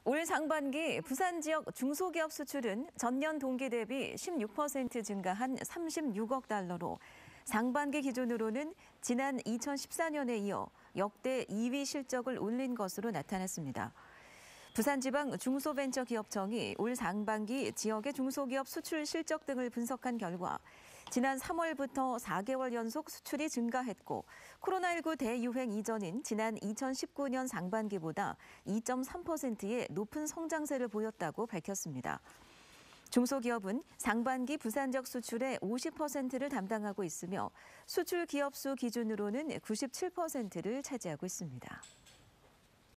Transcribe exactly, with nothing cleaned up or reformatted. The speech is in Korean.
올 상반기 부산 지역 중소기업 수출은 전년 동기 대비 십육 퍼센트 증가한 삼십육억 달러로 상반기 기준으로는 지난 이천십사 년에 이어 역대 이 위 실적을 올린 것으로 나타났습니다. 부산지방중소벤처기업청이 올 상반기 지역의 중소기업 수출 실적 등을 분석한 결과 지난 삼월부터 사 개월 연속 수출이 증가했고 코로나십구 대유행 이전인 지난 이천십구 년 상반기보다 이 점 삼 퍼센트의 높은 성장세를 보였다고 밝혔습니다. 중소기업은 상반기 부산 지역 수출의 오십 퍼센트를 담당하고 있으며 수출 기업 수 기준으로는 구십칠 퍼센트를 차지하고 있습니다.